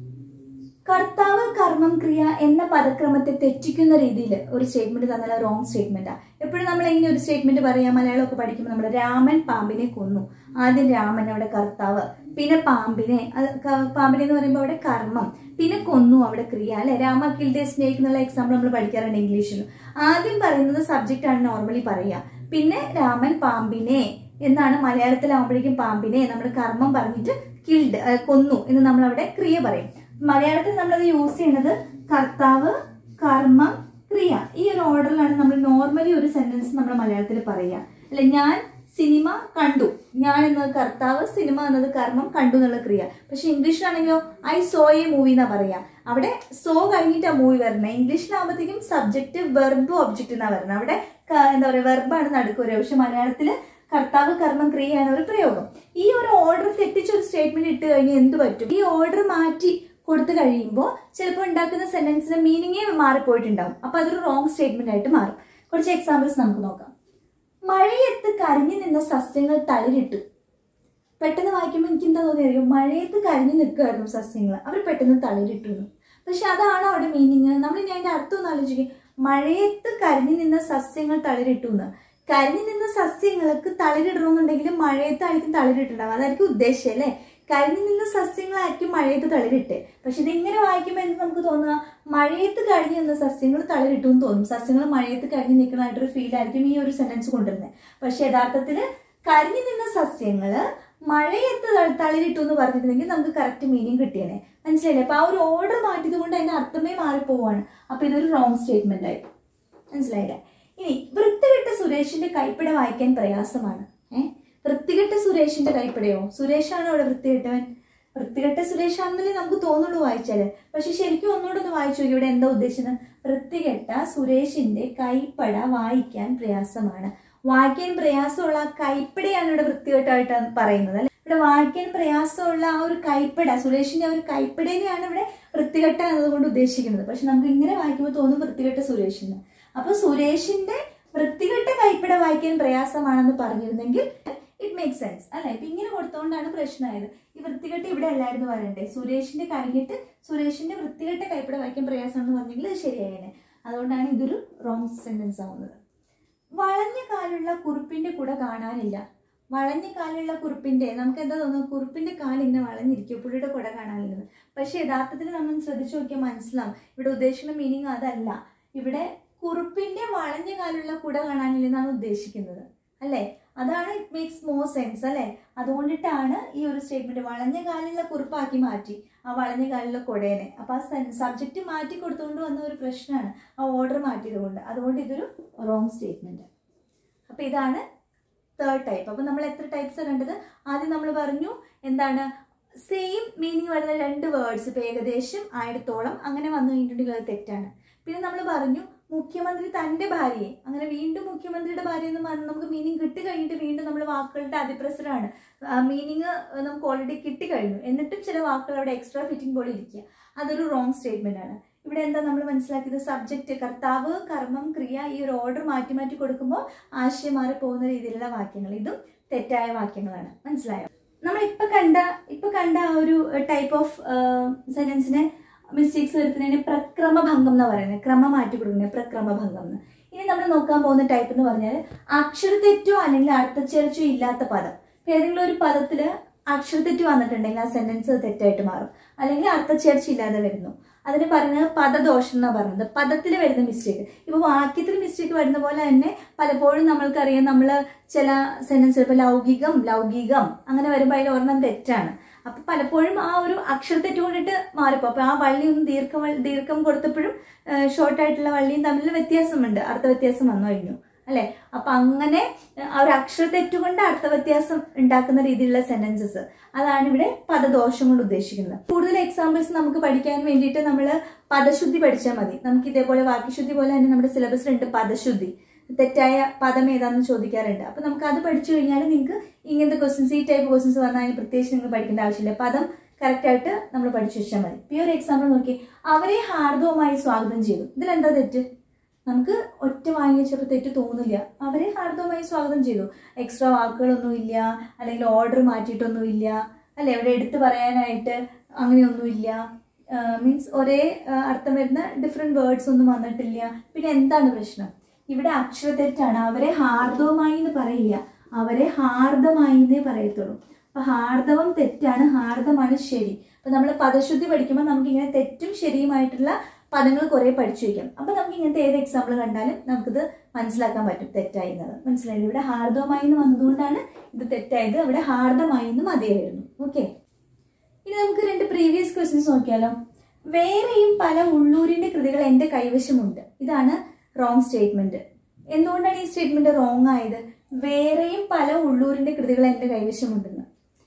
Speaker 1: കർത്താവ് കർമ്മം ക്രിയ എന്ന പദക്രമത്തെ തെറ്റിക്കുന്ന രീതിയിൽ ഒരു സ്റ്റേറ്റ്മെന്റ് തന്നാൽ റോങ് സ്റ്റേറ്റ്മെന്റാ. എപ്പോഴും നമ്മൾ ഇങ്ങനെ ഒരു സ്റ്റേറ്റ്മെന്റ് പറയാം. മലയാളമൊക്കെ പഠിക്കുമ്പോൾ നമ്മൾ രാമൻ പാമ്പിനെ കൊന്നു. ആദ്യം രാമൻ, അവിടെ കർത്താവ്, പിന്നെ പാമ്പിനെ, പാമ്പിനെ എന്ന് പറയുമ്പോൾ അവിടെ കർമ്മം, പിന്നെ കൊന്നു അവിടെ ക്രിയ അല്ലെ? രാമ കിൽഡ് എ സ്നേക്ക് എന്നുള്ള എക്സാമ്പിൾ നമ്മൾ പഠിക്കാറുണ്ട് ഇംഗ്ലീഷിൽ. ആദ്യം പറയുന്നത് സബ്ജക്റ്റ് ആണ് നോർമലി പറയുക. പിന്നെ രാമൻ പാമ്പിനെ എന്നാണ് മലയാളത്തിലാവുമ്പോഴേക്കും പാമ്പിനെ നമ്മൾ കർമ്മം പറഞ്ഞിട്ട് കിൽഡ് കൊന്നു എന്ന് നമ്മൾ അവിടെ ക്രിയ പറയും. മലയാളത്തിൽ നമ്മളത് യൂസ് ചെയ്യുന്നത് കർത്താവ് കർമ്മം ക്രിയ ഈ ഒരു ഓർഡറിലാണ് നമ്മൾ നോർമലി ഒരു സെന്റൻസ് നമ്മൾ മലയാളത്തിൽ പറയുക അല്ലെ? ഞാൻ സിനിമ കണ്ടു. ഞാൻ എന്നത് കർത്താവ്, സിനിമ എന്നത് കർമ്മം, കണ്ടു എന്നുള്ള ക്രിയ. പക്ഷെ ഇംഗ്ലീഷിലാണെങ്കിലോ ഐ സോ എ മൂവി എന്നാ പറയാ. അവിടെ സോ കഴിഞ്ഞിട്ടാ മൂവി വരണേ. ഇംഗ്ലീഷിലാകുമ്പോഴത്തേക്കും സബ്ജക്റ്റ് വെർബ് ഒബ്ജക്റ്റ് എന്നാ പറയുന്നത്. അവിടെ എന്താ പറയുക, വെർബാണ് നടുക്കുക. പക്ഷെ മലയാളത്തില് കർത്താവ് കർമ്മം ക്രിയയാണ് ഒരു പ്രയോഗം. ഈ ഒരു ഓർഡർ തെറ്റിച്ച ഒരു സ്റ്റേറ്റ്മെന്റ് ഇട്ട് കഴിഞ്ഞാൽ എന്ത് പറ്റും? ഈ ഓർഡർ മാറ്റി കൊടുത്തു കഴിയുമ്പോൾ ചിലപ്പോൾ ഉണ്ടാക്കുന്ന സെന്റൻസിന്റെ മീനിങ്ങേ മാറിപ്പോയിട്ടുണ്ടാവും. അപ്പൊ അതൊരു റോങ് സ്റ്റേറ്റ്മെന്റ് ആയിട്ട് മാറും. കുറച്ച് എക്സാമ്പിൾസ് നമുക്ക് നോക്കാം. മഴയത്ത് കരിഞ്ഞു നിന്ന സസ്യങ്ങൾ തളിരിട്ടു. പെട്ടെന്ന് വായിക്കുമ്പോൾ എനിക്ക് എന്താ തോന്നിയറിയോ? മഴയത്ത് കരിഞ്ഞു നിൽക്കുമായിരുന്നു സസ്യങ്ങൾ, അവർ പെട്ടെന്ന് തളിരിട്ടു. പക്ഷെ അതാണോ അവിടെ മീനിങ്? നമ്മൾ ഇനി അതിന്റെ അർത്ഥം ഒന്ന് ആലോചിക്കും. മഴയത്ത് കരിഞ്ഞു നിന്ന സസ്യങ്ങൾ തളിരിട്ടു എന്ന്. കരിഞ്ഞു നിന്ന സസ്യങ്ങൾക്ക് തളിരിടണമെന്നുണ്ടെങ്കിൽ മഴയത്തായിരിക്കും തളിരിട്ടുണ്ടാവും. അതായിരിക്കും ഉദ്ദേശം അല്ലേ? കരിഞ്ഞു നിന്ന സസ്യങ്ങളായിരിക്കും മഴയത്ത് തളിരിട്ട്. പക്ഷെ ഇതിങ്ങനെ വായിക്കുമ്പോൾ എന്ത് നമുക്ക് തോന്നുക? മഴയത്ത് കഴിഞ്ഞു നിന്ന സസ്യങ്ങൾ തളിരിട്ടു എന്ന് തോന്നും. സസ്യങ്ങൾ മഴയത്ത് കഴിഞ്ഞു നിൽക്കുന്നതായിട്ടൊരു ഫീൽ ആയിരിക്കും ഈ ഒരു സെന്റൻസ് കൊണ്ടുവരുന്നത്. പക്ഷെ യഥാർത്ഥത്തിൽ കരിഞ്ഞു നിന്ന സസ്യങ്ങള് മഴയത്ത് തളിരിട്ടു എന്ന് പറഞ്ഞിട്ടുണ്ടെങ്കിൽ നമുക്ക് കറക്റ്റ് മീനിങ് കിട്ടിയേ. മനസ്സിലായില്ലേ? അപ്പൊ ആ ഒരു ഓർഡർ മാറ്റിയത് കൊണ്ട് അതിന്റെ അർത്ഥമേ മാറിപ്പോവാണ്. അപ്പൊ ഇതൊരു റോങ് സ്റ്റേറ്റ്മെന്റ് ആയി. മനസ്സിലായില്ലേ? ഇനി വൃത്തികെട്ട സുരേഷിന്റെ കൈപ്പിട വായിക്കാൻ പ്രയാസമാണ്. ഏഹ് വൃത്തികെട്ട സുരേഷിന്റെ കൈപ്പടയോ? സുരേഷാണോ അവിടെ വൃത്തികെട്ടവൻ? വൃത്തികെട്ട സുരേഷാണെന്നല്ലേ നമുക്ക് തോന്നുള്ളൂ വായിച്ചാല്. പക്ഷെ ശരിക്കും ഒന്നുകൂടെ ഒന്ന് വായിച്ചു നോക്കി, ഇവിടെ എന്താ ഉദ്ദേശിച്ചത്? വൃത്തികെട്ട സുരേഷിന്റെ കൈപ്പട വായിക്കാൻ പ്രയാസമാണ്. വായിക്കാൻ പ്രയാസമുള്ള ആ കൈപ്പടയാണ് ഇവിടെ വൃത്തികെട്ടായിട്ട് പറയുന്നത് അല്ലെ. ഇവിടെ വായിക്കാൻ പ്രയാസമുള്ള ആ ഒരു കൈപ്പട, സുരേഷിന്റെ ആ ഒരു കൈപ്പടേനെയാണ് ഇവിടെ വൃത്തികെട്ട എന്നതുകൊണ്ട് ഉദ്ദേശിക്കുന്നത്. പക്ഷെ നമുക്ക് ഇങ്ങനെ വായിക്കുമ്പോൾ തോന്നും വൃത്തികെട്ട സുരേഷിന്. അപ്പൊ സുരേഷിന്റെ വൃത്തികെട്ട കൈപ്പട വായിക്കാൻ പ്രയാസമാണെന്ന് പറഞ്ഞിരുന്നെങ്കിൽ ഇറ്റ് മേക്ക് സെൻസ് അല്ലെ. ഇപ്പൊ ഇങ്ങനെ കൊടുത്തോണ്ടാണ് പ്രശ്നമായത്. ഈ വൃത്തികെട്ട ഇവിടെ അല്ലായിരുന്നു വരണ്ടേ, സുരേഷിന്റെ കഴിഞ്ഞിട്ട് സുരേഷിന്റെ വൃത്തികെട്ട കൈപ്പട വായിക്കാൻ പ്രയാസമാണെന്ന് പറഞ്ഞെങ്കിൽ അത് ശരിയായേനെ. അതുകൊണ്ടാണ് ഇതൊരു റോങ് സെന്റൻസ് ആവുന്നത്. വളഞ്ഞ കാലുള്ള കുറുപ്പിന്റെ കുട കാണാനില്ല. വളഞ്ഞ കാലുള്ള കുറുപ്പിന്റെ, നമുക്ക് എന്താ തോന്നുന്നു? കുറുപ്പിന്റെ കാൽ ഇങ്ങനെ വളഞ്ഞിരിക്കും, പുള്ളിയുടെ കുട കാണാനില്ലെന്ന്. പക്ഷെ യഥാർത്ഥത്തിൽ നമ്മൾ ശ്രദ്ധിച്ചു നോക്കിയാൽ മനസ്സിലാവും ഇവിടെ ഉദ്ദേശിക്കുന്ന മീനിങ് അതല്ല. ഇവിടെ കുറുപ്പിന്റെ വളഞ്ഞ കാലുള്ള കുട കാണാനില്ലെന്നാണ് ഉദ്ദേശിക്കുന്നത് അല്ലെ. അതാണ് ഇറ്റ് മേക്സ് മോർ സെൻസ് അല്ലെ. അതുകൊണ്ടിട്ടാണ് ഈ ഒരു സ്റ്റേറ്റ്മെന്റ് വളഞ്ഞ കാലുള്ള കുറുപ്പാക്കി മാറ്റി ആ വളഞ്ഞ കാലുള്ള കുടേനെ. അപ്പൊ ആ സബ്ജക്റ്റ് മാറ്റി കൊടുത്തുകൊണ്ട് വന്ന ഒരു പ്രശ്നമാണ് ആ ഓർഡർ മാറ്റിയത് കൊണ്ട്. അതുകൊണ്ട് ഇതൊരു റോങ് സ്റ്റേറ്റ്മെന്റ്. അപ്പൊ ഇതാണ് തേർഡ് ടൈപ്പ്. അപ്പൊ നമ്മൾ എത്ര ടൈപ്സ് കണ്ടത്? ആദ്യം നമ്മൾ പറഞ്ഞു എന്താണ്, സെയിം മീനിങ് വരുന്ന രണ്ട് വേർഡ്സ് ഇപ്പൊ ഏകദേശം ആയിരത്തോളം അങ്ങനെ വന്നു കഴിഞ്ഞിട്ടുണ്ടെങ്കിൽ അത് തെറ്റാണ്. പിന്നെ നമ്മൾ പറഞ്ഞു മുഖ്യമന്ത്രി തന്റെ ഭാര്യയെ, അങ്ങനെ വീണ്ടും മുഖ്യമന്ത്രിയുടെ ഭാര്യ എന്ന് പറഞ്ഞ് നമുക്ക് മീനിങ് കിട്ടി കഴിഞ്ഞിട്ട് വീണ്ടും നമ്മൾ വാക്കുകളുടെ അതിപ്രസരമാണ്. മീനിങ് നമുക്ക് ഓൾറെഡി കിട്ടിക്കഴിഞ്ഞു, എന്നിട്ടും ചില വാക്കുകൾ അവിടെ എക്സ്ട്രാ ഫിറ്റിംഗ് പോലെ ഇരിക്കുക. അതൊരു റോങ് സ്റ്റേറ്റ്മെന്റ് ആണ്. ഇവിടെ എന്താ നമ്മൾ മനസ്സിലാക്കിയത്? സബ്ജക്റ്റ്, കർത്താവ്, കർമ്മം, ക്രിയ, ഈ ഒരു ഓർഡർ മാറ്റി മാറ്റി കൊടുക്കുമ്പോൾ ആശയം മാറി പോകുന്ന രീതിയിലുള്ള വാക്യങ്ങൾ. ഇതും തെറ്റായ വാക്യങ്ങളാണ്. മനസ്സിലായോ? നമ്മൾ ഇപ്പൊ കണ്ട ഇപ്പൊ കണ്ട ആ ഒരു ടൈപ്പ് ഓഫ് സെന്റൻസിനെ മിസ്റ്റേക്സ് വരുത്തുന്നതിന് പ്രക്രമഭംഗം എന്ന് പറയുന്നത്, ക്രമം മാറ്റി കൊടുക്കുന്നത് പ്രക്രമഭംഗം എന്ന്. ഇനി നമ്മൾ നോക്കാൻ പോകുന്ന ടൈപ്പ് എന്ന് പറഞ്ഞാൽ അക്ഷരത്തെറ്റോ അല്ലെങ്കിൽ അർത്ഥച്ചേർച്ചോ ഇല്ലാത്ത പദം. ഏതെങ്കിലും ഒരു പദത്തില് അക്ഷരത്തെറ്റ് വന്നിട്ടുണ്ടെങ്കിൽ ആ സെന്റൻസ് തെറ്റായിട്ട് മാറും, അല്ലെങ്കിൽ അർത്ഥച്ചേർച്ച ഇല്ലാതെ വരുന്നു. അതിന് പറയുന്നത് പദദോഷം എന്നാണ് പറയുന്നത്. പദത്തിൽ വരുന്ന മിസ്റ്റേക്ക്. ഇപ്പൊ വാക്യത്തിൽ മിസ്റ്റേക്ക് വരുന്ന പോലെ തന്നെ പലപ്പോഴും നമ്മൾക്കറിയാം, നമ്മൾ ചില സെന്റൻസ് ഇപ്പൊ ലൗകികം ലൗകികം അങ്ങനെ വരുമ്പോൾ അതിൽ ഒരെണ്ണം തെറ്റാണ്. അപ്പൊ പലപ്പോഴും ആ ഒരു അക്ഷരത്തെറ്റ് കൊണ്ടിട്ട് മാറിപ്പോ. അപ്പൊ ആ വള്ളി ഒന്ന് ദീർഘം ദീർഘം കൊടുത്തപ്പോഴും ഷോർട്ടായിട്ടുള്ള വള്ളിയും തമ്മിൽ വ്യത്യാസമുണ്ട്, അർത്ഥ വ്യത്യാസം വന്നു കഴിഞ്ഞു അല്ലെ. അപ്പൊ അങ്ങനെ ആ ഒരു അക്ഷരത്തെറ്റ് കൊണ്ട് അർത്ഥ വ്യത്യാസം ഉണ്ടാക്കുന്ന രീതിയിലുള്ള സെന്റൻസസ്, അതാണ് ഇവിടെ പദദോഷം കൊണ്ട് ഉദ്ദേശിക്കുന്നത്. കൂടുതൽ എക്സാമ്പിൾസ് നമുക്ക് പഠിക്കാൻ വേണ്ടിയിട്ട് നമ്മൾ പദശുദ്ധി പഠിച്ചാൽ മതി. നമുക്ക് ഇതേപോലെ വാക്യശുദ്ധി പോലെ തന്നെ നമ്മുടെ സിലബസിലുണ്ട് പദശുദ്ധി. തെറ്റായ പദം ഏതാണെന്ന് ചോദിക്കാറുണ്ട്. അപ്പൊ നമുക്ക് അത് പഠിച്ചു കഴിഞ്ഞാൽ നിങ്ങൾക്ക് ഇങ്ങനത്തെ ക്വസ്റ്റ്യൻസ്, ഈ ടൈപ്പ് ക്വസ്റ്റ്യൻസ് വന്നാൽ പ്രത്യേകിച്ച് നിങ്ങൾ പഠിക്കേണ്ട ആവശ്യമില്ല. പദം കറക്റ്റ് ആയിട്ട് നമ്മൾ പഠിച്ചു വെച്ചാൽ മതി. ഈ ഒരു എക്സാമ്പിൾ നോക്കി, അവരെ ഹാർദവുമായി സ്വാഗതം ചെയ്തു. ഇതിലെന്താ തെറ്റ്? നമുക്ക് ഒറ്റ വാങ്ങിച്ചപ്പോൾ തെറ്റ് തോന്നില്ല. അവരെ ഹാർദവുമായി സ്വാഗതം ചെയ്തു. എക്സ്ട്രാ വാക്കുകളൊന്നും ഇല്ല, അല്ലെങ്കിൽ ഓർഡർ മാറ്റിയിട്ടൊന്നും ഇല്ല അല്ലെ. ഇവിടെ എടുത്തു പറയാനായിട്ട് അങ്ങനെയൊന്നുമില്ല. മീൻസ് ഒരേ അർത്ഥം വരുന്ന ഡിഫറെന്റ് വേർഡ്സ് ഒന്നും വന്നിട്ടില്ല. പിന്നെ എന്താണ് പ്രശ്നം? ഇവിടെ അക്ഷരത്തെറ്റാണ്. അവരെ ഹാർദവുമായി എന്ന് പറയില്ല, അവരെ ഹാർദമായി എന്നേ പറയത്തുള്ളൂ. അപ്പൊ ഹാർദവം തെറ്റാണ്, ഹാർദമാണ് ശരി. അപ്പൊ നമ്മൾ പദശുദ്ധി പഠിക്കുമ്പോൾ നമുക്ക് ഇങ്ങനെ തെറ്റും ശരിയുമായിട്ടുള്ള പദങ്ങൾ കുറെ പഠിച്ചു വയ്ക്കാം. അപ്പൊ നമുക്ക് ഇങ്ങനത്തെ ഏത് എക്സാമ്പിൾ കണ്ടാലും നമുക്കിത് മനസ്സിലാക്കാൻ പറ്റും തെറ്റായി എന്നത്. മനസ്സിലായില്ല? ഇവിടെ ഹാർദവമായി എന്ന് വന്നതുകൊണ്ടാണ് ഇത് തെറ്റായത്. ഇവിടെ ഹാർദമായി എന്ന് മതിയായിരുന്നു. ഓക്കെ, ഇനി നമുക്ക് രണ്ട് പ്രീവിയസ് ക്വസ്റ്റ്യൻസ് നോക്കിയാലോ. വേറെയും പല ഉള്ളൂരിന്റെ കൃതികൾ എന്റെ കൈവശമുണ്ട്. ഇതാണ് റോങ് സ്റ്റേറ്റ്മെന്റ്. എന്തുകൊണ്ടാണ് ഈ സ്റ്റേറ്റ്മെന്റ് റോങ് ആയത്? വേറെയും പല ഉള്ളൂരിന്റെ കൃതികൾ എന്റെ കൈവശമുണ്ടെന്ന്.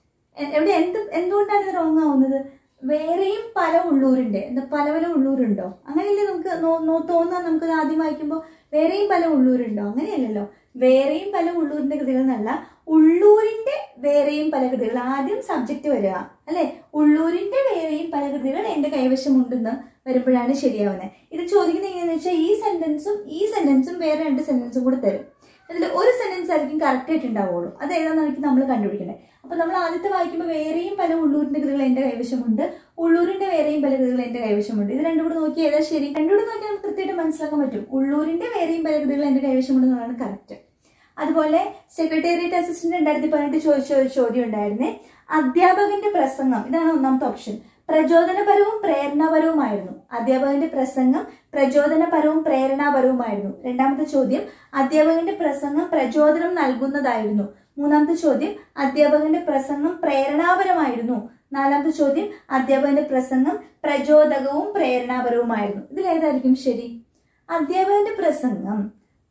Speaker 1: എവിടെ എന്ത് എന്തുകൊണ്ടാണ് ഇത് റോങ് ആവുന്നത്? വേറെയും പല ഉള്ളൂരിന്റെ, എന്താ പല പല ഉള്ളൂരുണ്ടോ? അങ്ങനെയല്ലേ നമുക്ക് തോന്നുക. നമുക്ക് ആദ്യം വായിക്കുമ്പോൾ വേറെയും പല ഉള്ളൂരുണ്ടോ? അങ്ങനെയല്ലല്ലോ. വേറെയും പല ഉള്ളൂരിന്റെ കൃതികൾ എന്നല്ല, ഉള്ളൂരിന്റെ വേറെയും പല കൃതികൾ. ആദ്യം സബ്ജക്റ്റ് വരിക അല്ലെ. ഉള്ളൂരിന്റെ വേറെയും പല കൃതികൾ എന്റെ കൈവശമുണ്ടെന്ന് വരുമ്പോഴാണ് ശരിയാവുന്നത്. ഇത് ചോദിക്കുന്നത് എങ്ങനെയാന്ന് വെച്ചാൽ ഈ സെന്റൻസും ഈ സെന്റൻസും വേറെ രണ്ട് സെന്റൻസും കൂടെ തരും. അതിൽ ഒരു സെന്റൻസ് ആയിരിക്കും കറക്റ്റ് ആയിട്ട് ഉണ്ടാവുള്ളൂ. അത് ഏതാണെന്നായിരിക്കും നമ്മൾ കണ്ടുപിടിക്കേണ്ടത്. അപ്പൊ നമ്മൾ ആദ്യത്തെ വായിക്കുമ്പോൾ വേറെയും പല ഉള്ളൂരിന്റെ കൃതികൾ എന്റെ കൈവശമുണ്ട്, ഉള്ളൂരിന്റെ വേറെയും പല കൃതികൾ എന്റെ കൈവശമുണ്ട്. ഇത് രണ്ടും കൂടെ നോക്കി ഏതാ ശരി? രണ്ടും കൂടെ നോക്കി നമുക്ക് കൃത്യമായിട്ട് മനസ്സിലാക്കാൻ പറ്റും. ഉള്ളൂരിന്റെ വേറെയും പല കൃതികൾ എന്റെ കൈവശമുണ്ടെന്നാണ് കറക്റ്റ്. അതുപോലെ സെക്രട്ടേറിയറ്റ് അസിസ്റ്റന്റ് രണ്ടായിരത്തി പതിനെട്ട് ചോദിച്ച ഒരു ചോദ്യം ഉണ്ടായിരുന്നേ, അധ്യാപകന്റെ പ്രസംഗം, ഇതാണ് ഒന്നാമത്തെ ഓപ്ഷൻ, പ്രചോദനപരവും പ്രേരണാപരവുമായിരുന്നു. അധ്യാപകന്റെ പ്രസംഗം പ്രചോദനപരവും പ്രേരണാപരവുമായിരുന്നു. രണ്ടാമത്തെ ചോദ്യം, അധ്യാപകന്റെ പ്രസംഗം പ്രചോദനം നൽകുന്നതായിരുന്നു. മൂന്നാമത്തെ ചോദ്യം, അധ്യാപകന്റെ പ്രസംഗം പ്രേരണാപരമായിരുന്നു. നാലാമത്തെ ചോദ്യം, അധ്യാപകന്റെ പ്രസംഗം പ്രചോദകവും പ്രേരണാപരവുമായിരുന്നു. ഇതിലേതായിരിക്കും ശരി? അധ്യാപകന്റെ പ്രസംഗം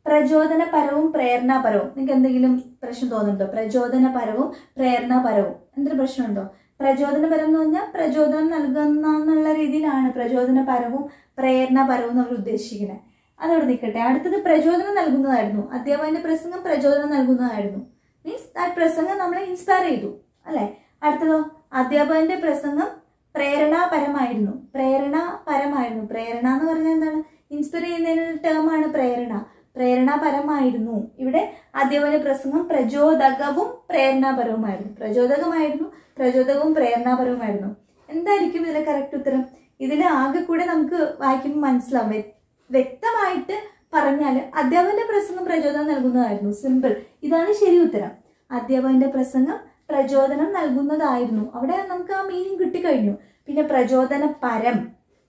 Speaker 1: പ്രചോദനപരവും പ്രേരണാപരവും. നിങ്ങൾക്ക് എന്തെങ്കിലും പ്രശ്നം തോന്നുന്നുണ്ടോ? പ്രചോദനപരവും പ്രേരണാപരവും എന്തൊരു പ്രശ്നമുണ്ടോ? പ്രചോദനപരം എന്ന് പറഞ്ഞാൽ പ്രചോദനം നൽകുന്ന എന്നുള്ള രീതിയിലാണ് പ്രചോദനപരവും പ്രേരണാപരവും നമ്മൾ ഉദ്ദേശിക്കുന്നത്. അതോടെ നിൽക്കട്ടെ. അടുത്തത് പ്രചോദനം നൽകുന്നതായിരുന്നു. അധ്യാപകന്റെ പ്രസംഗം പ്രചോദനം നൽകുന്നതായിരുന്നു. മീൻസ് ആ പ്രസംഗം നമ്മളെ ഇൻസ്പയർ ചെയ്തു അല്ലെ. അടുത്തതോ അധ്യാപകന്റെ പ്രസംഗം പ്രേരണാപരമായിരുന്നു. പ്രേരണാപരമായിരുന്നു. പ്രേരണ എന്ന് പറഞ്ഞാൽ എന്താണ്? ഇൻസ്പയർ ചെയ്യുന്നതിനുള്ള ടേമാണ് പ്രേരണ. പ്രേരണാപരമായിരുന്നു. ഇവിടെ അധ്യാപകന്റെ പ്രസംഗം പ്രചോദകവും പ്രേരണാപരവുമായിരുന്നു. പ്രചോദകമായിരുന്നു, പ്രചോദകവും പ്രേരണാപരവുമായിരുന്നു. എന്തായിരിക്കും ഇതിലെ കറക്റ്റ് ഉത്തരം? ഇതിൽ ആകെ കൂടെ നമുക്ക് വായിക്കുമ്പോൾ മനസ്സിലാവും. വ്യക്തമായിട്ട് പറഞ്ഞാൽ അധ്യാപകന്റെ പ്രസംഗം പ്രചോദനം നൽകുന്നതായിരുന്നു. സിമ്പിൾ. ഇതാണ് ശരി ഉത്തരം. അധ്യാപകന്റെ പ്രസംഗം പ്രചോദനം നൽകുന്നതായിരുന്നു. അവിടെ നമുക്ക് ആ മീനിങ് കിട്ടിക്കഴിഞ്ഞു. പിന്നെ പ്രചോദന പരം,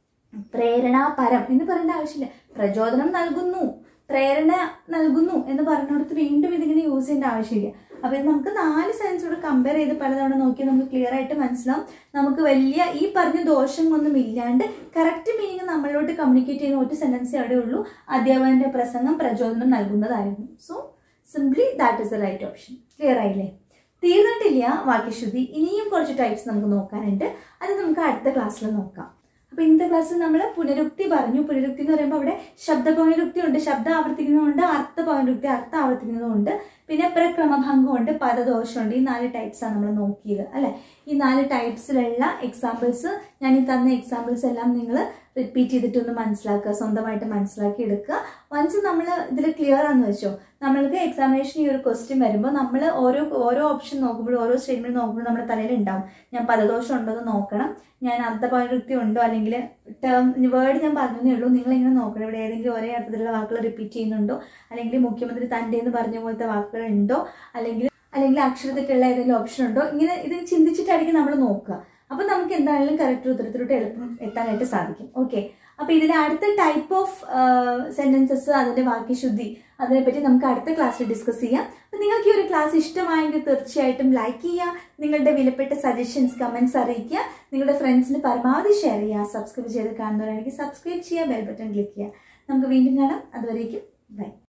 Speaker 1: പ്രേരണാപരം എന്ന് പറയേണ്ട ആവശ്യമില്ല. പ്രചോദനം നൽകുന്നു, പ്രേരണ നൽകുന്നു എന്ന് പറഞ്ഞിടത്ത് വീണ്ടും ഇതിങ്ങനെ യൂസ് ചെയ്യേണ്ട ആവശ്യമില്ല. അപ്പൊ ഇത് നമുക്ക് നാല് സെൻസോട് കമ്പയർ ചെയ്ത് പലതവണ നോക്കി നമുക്ക് ക്ലിയർ ആയിട്ട് മനസ്സിലാവും. നമുക്ക് വലിയ ഈ പറഞ്ഞ ദോഷങ്ങളൊന്നും ഇല്ലാണ്ട് കറക്റ്റ് മീനിങ് നമ്മളിലോട്ട് കമ്മ്യൂണിക്കേറ്റ് ചെയ്യുന്ന ഒരു സെന്റൻസേ അവിടെ ഉള്ളൂ. അധ്യാപകന്റെ പ്രസംഗം പ്രചോദനം നൽകുന്നതായിരുന്നു. So simply that is the right option. Clear ആയില്ലേ? തീർന്നിട്ടില്ല വാക്യശുദ്ധി. ഇനിയും കുറച്ച് ടൈപ്സ് നമുക്ക് നോക്കാനുണ്ട്. അത് നമുക്ക് അടുത്ത ക്ലാസ്സിൽ നോക്കാം. അപ്പൊ ഇന്നത്തെ ക്ലാസ്സിൽ നമ്മൾ പുനരുക്തി പറഞ്ഞു. പുനരുക്തി എന്ന് പറയുമ്പോൾ അവിടെ ശബ്ദ പൗനരുക്തി ഉണ്ട്, ശബ്ദം ആവർത്തിക്കുന്നതുകൊണ്ട്, അർത്ഥ പൗനരുക്തി അർത്ഥം ആവർത്തിക്കുന്നതുകൊണ്ട്, പിന്നെ പ്രക്രമഭംഗമുണ്ട്, പദദോഷമുണ്ട്. ഈ നാല് ടൈപ്സ് ആണ് നമ്മൾ നോക്കിയത് അല്ലെ. ഈ നാല് ടൈപ്സിലുള്ള എക്സാമ്പിൾസ് ഞാൻ ഈ തന്ന എക്സാമ്പിൾസ് എല്ലാം നിങ്ങൾ റിപ്പീറ്റ് ചെയ്തിട്ടൊന്ന് മനസ്സിലാക്കുക, സ്വന്തമായിട്ട് മനസ്സിലാക്കി എടുക്കുക. വൺസ് നമ്മൾ ഇതിൽ ക്ലിയർ ആണെന്ന് വെച്ചോ, നമ്മൾക്ക് എക്സാമിനേഷൻ ഈ ഒരു ക്വസ്റ്റ്യൻ വരുമ്പോൾ നമ്മൾ ഓരോ ഓരോ ഓപ്ഷൻ നോക്കുമ്പോഴും ഓരോ സ്റ്റേറ്റ്മെന്റ് നോക്കുമ്പോഴും നമ്മുടെ തലയിൽ ഉണ്ടാവും ഞാൻ പദദോഷം ഉണ്ടോ എന്ന് നോക്കണം, ഞാൻ അർത്ഥപൗനരുക്തി ഉണ്ടോ, അല്ലെങ്കിൽ ടേം വേർഡ് ഞാൻ പറഞ്ഞതേ ഉള്ളൂ, നിങ്ങൾ ഇങ്ങനെ നോക്കണം ഇവിടെ ഏതെങ്കിലും ഒരേ അർത്ഥത്തിലുള്ള വാക്കുകൾ റിപ്പീറ്റ് ചെയ്യുന്നുണ്ടോ, അല്ലെങ്കിൽ മുഖ്യമന്ത്രി തൻ്റെ എന്ന് പറഞ്ഞ പോലത്തെ വാക്കുകൾ ഉണ്ടോ, അല്ലെങ്കിൽ അല്ലെങ്കിൽ അക്ഷരത്തെറ്റുള്ള ഏതെങ്കിലും ഓപ്ഷൻ ഉണ്ടോ. ഇങ്ങനെ ഇത് ചിന്തിച്ചിട്ടായിരിക്കും നമ്മൾ നോക്കുക. അപ്പൊ നമുക്ക് എന്തായാലും കറക്റ്റ് ഉത്തരത്തിലോട്ട് എളുപ്പം എത്താനായിട്ട് സാധിക്കും. ഓക്കെ. അപ്പൊ ഇതിലെ അടുത്ത ടൈപ്പ് ഓഫ് സെന്റൻസസ്, അതിന്റെ വാക്യശുദ്ധി, അതിനെപ്പറ്റി നമുക്ക് അടുത്ത ക്ലാസ്സിൽ ഡിസ്കസ് ചെയ്യാം. അപ്പൊ നിങ്ങൾക്ക് ഈ ഒരു ക്ലാസ് ഇഷ്ടമായെങ്കിൽ തീർച്ചയായിട്ടും ലൈക്ക് ചെയ്യുക, നിങ്ങളുടെ വിലപ്പെട്ട സജഷൻസ് കമന്റ്സ് അറിയിക്കുക, നിങ്ങളുടെ ഫ്രണ്ട്സിന് പരമാവധി ഷെയർ ചെയ്യുക. സബ്സ്ക്രൈബ് ചെയ്ത് കാണുന്നവരാണെങ്കിൽ സബ്സ്ക്രൈബ് ചെയ്യുക, ബെൽ ബട്ടൺ ക്ലിക്ക് ചെയ്യുക. നമുക്ക് വീണ്ടും കാണാം. അതുവരേക്കും ബൈ.